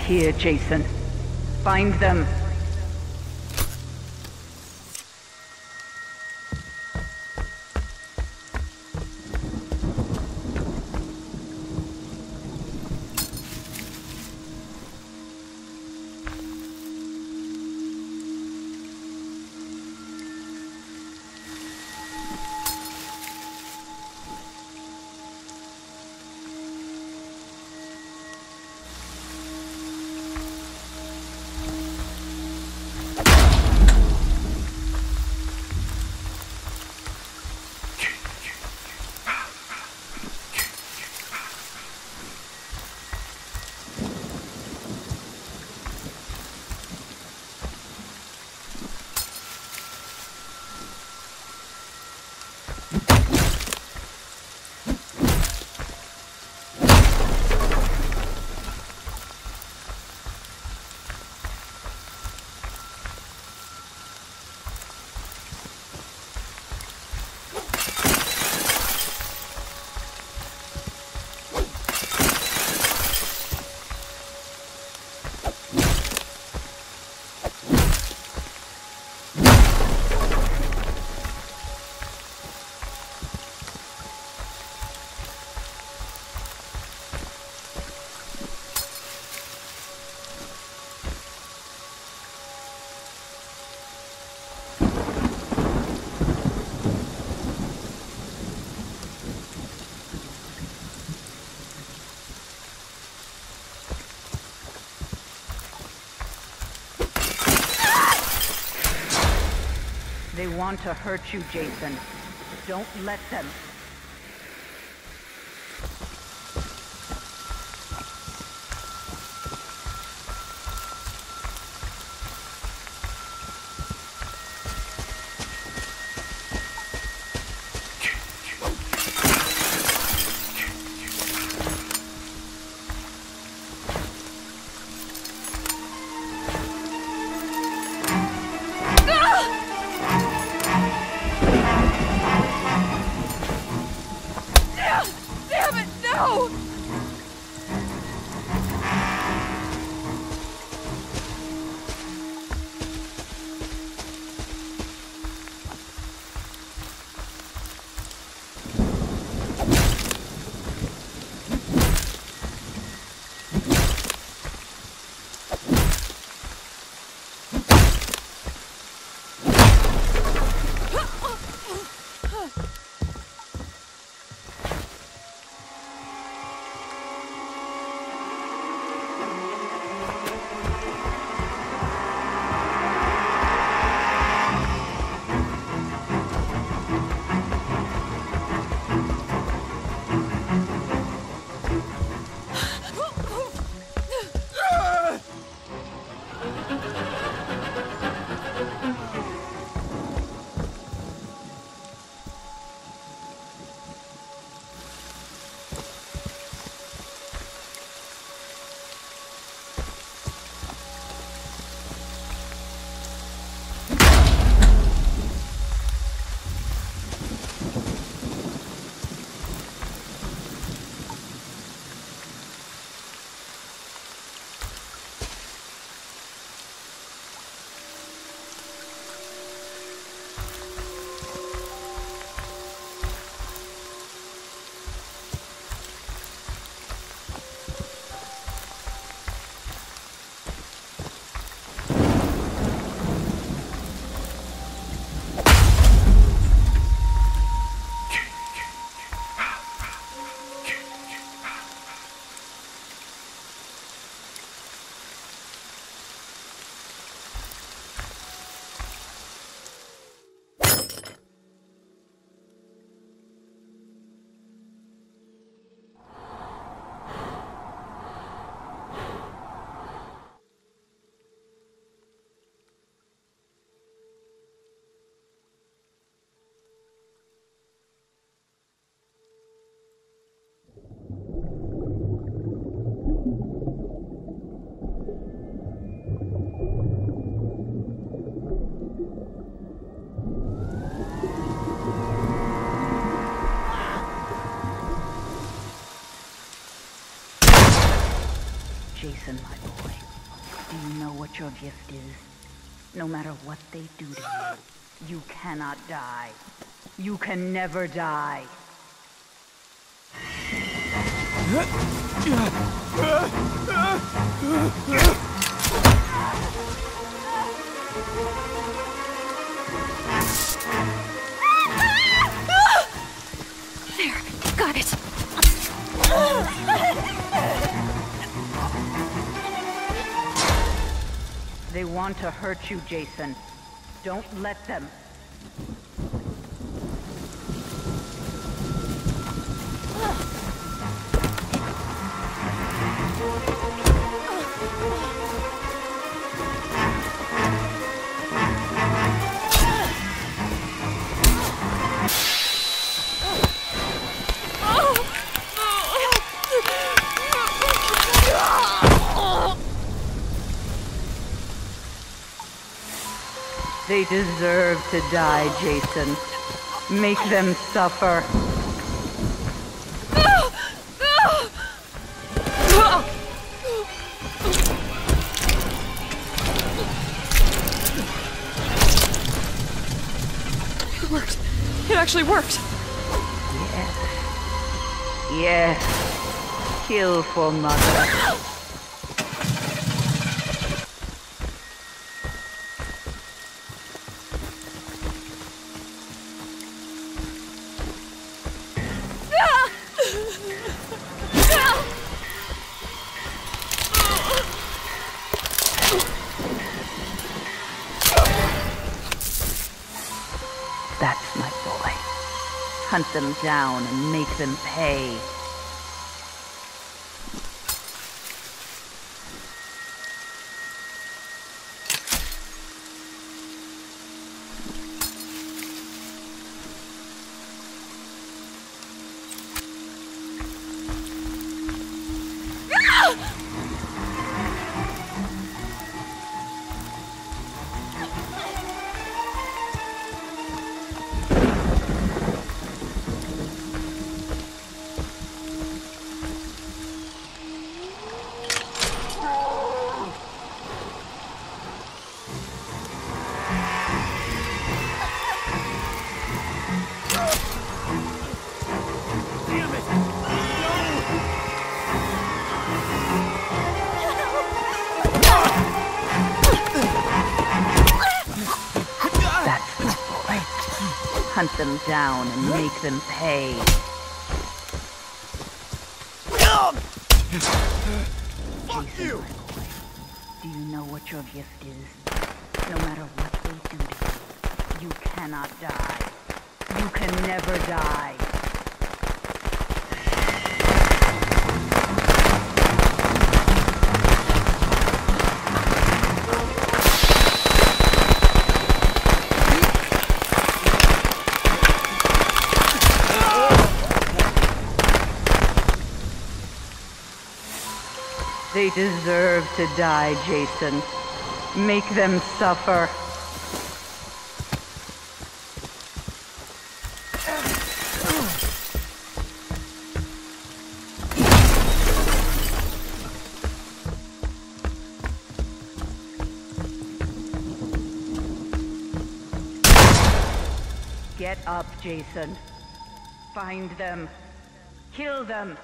here, Jason. Find them. They want to hurt you, Jason. Don't let them. Jason, my boy, do you know what your gift is? No matter what they do to you, you cannot die. You can never die. There, got it. They want to hurt you, Jason. Don't let them. They deserve to die, Jason. Make them suffer. It worked. It actually worked. Yes. Yes. Kill for Mother. That's my boy. Hunt them down and make them pay. Hunt them down and make them pay. Fuck you! My boy, do you know what your gift is? No matter what they do to you, you cannot die. You can never die. They deserve to die, Jason. Make them suffer. Get up, Jason. Find them. Kill them.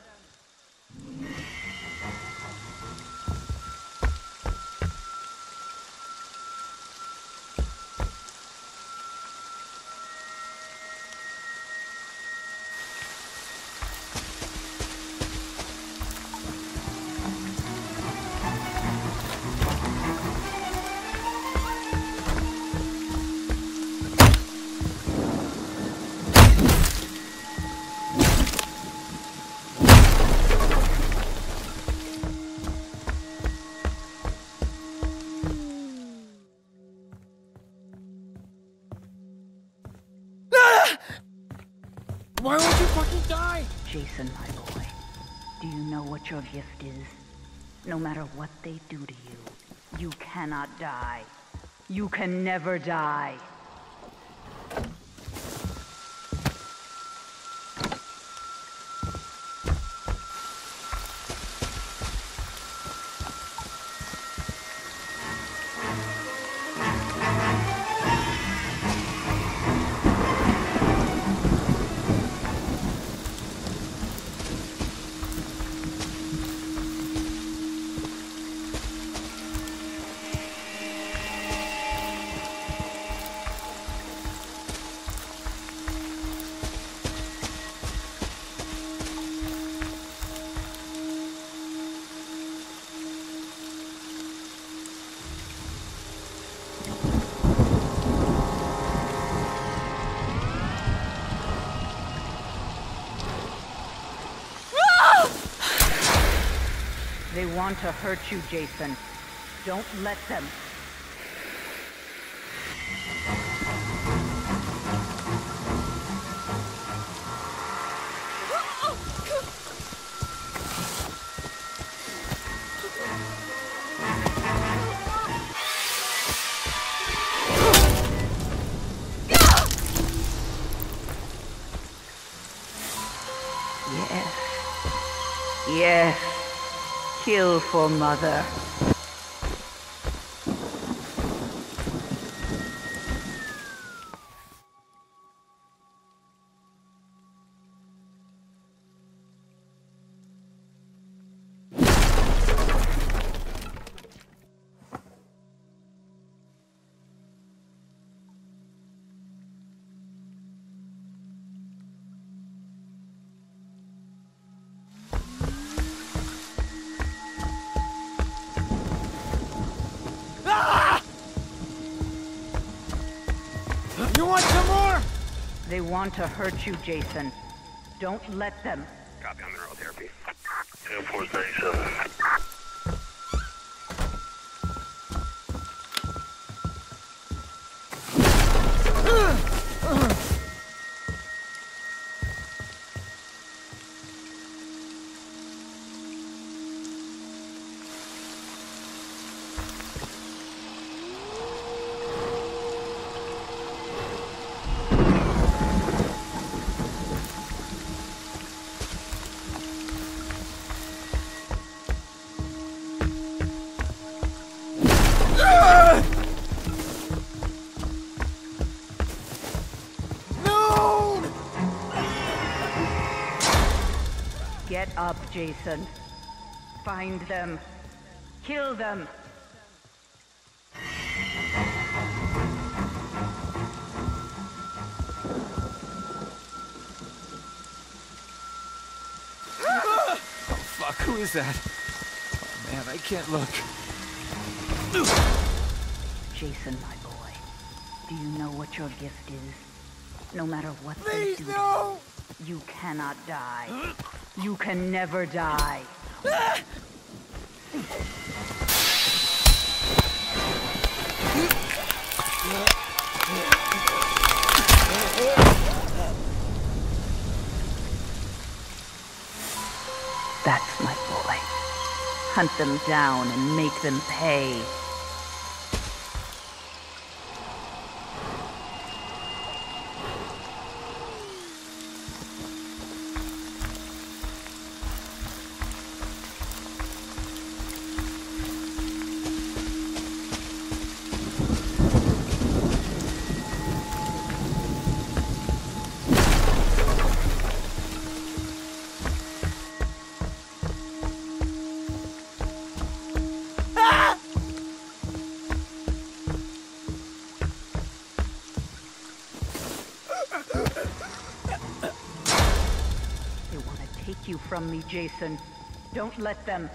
Why won't you fucking die? Jason, my boy, do you know what your gift is? No matter what they do to you, you cannot die. You can never die. want to hurt you, Jason. Don't let them. Yes, kill for Mother. You want some more? They want to hurt you, Jason. Don't let them. Copy on mineral therapy. 10-4-37. Get up, Jason. Find them. Kill them. Oh, fuck, who is that? Oh, man, I can't look. Jason, my boy, do you know what your gift is? No matter what Please, they do, no! you cannot die. You can never die. That's my boy. Hunt them down and make them pay. Take you from me, Jason. Don't let them.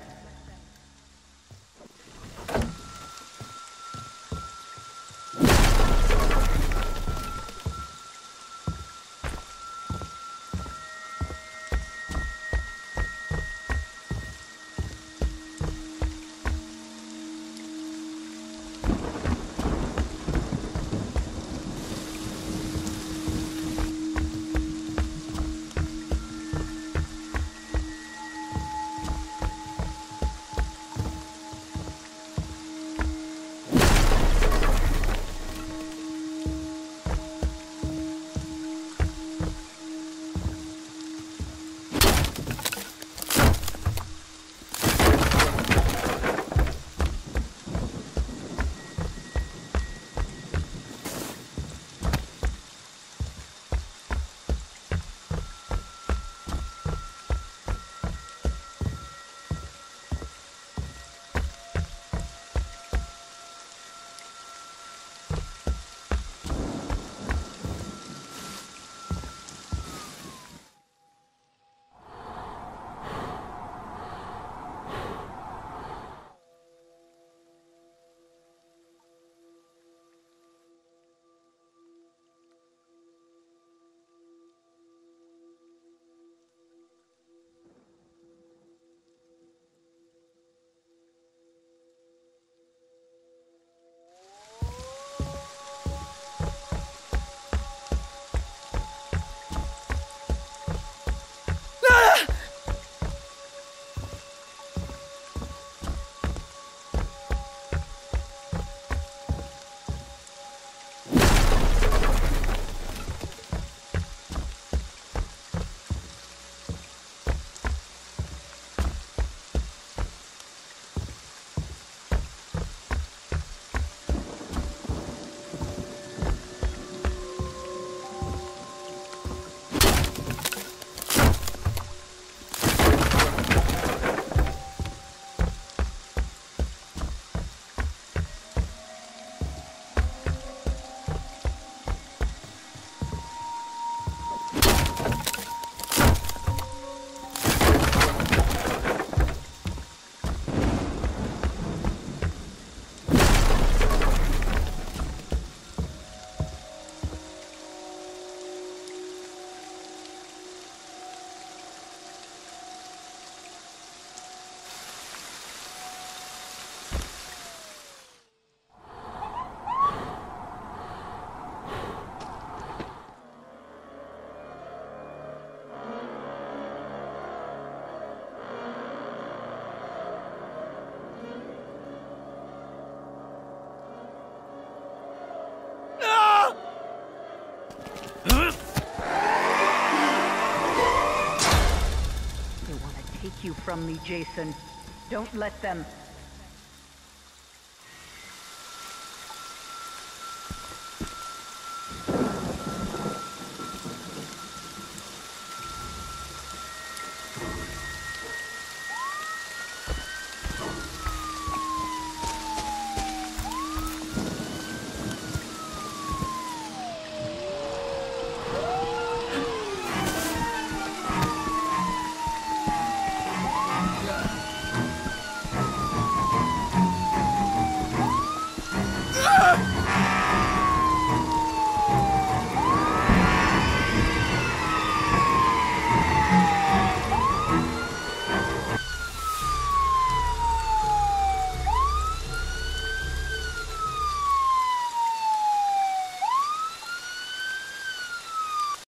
you from me, Jason. Don't let them.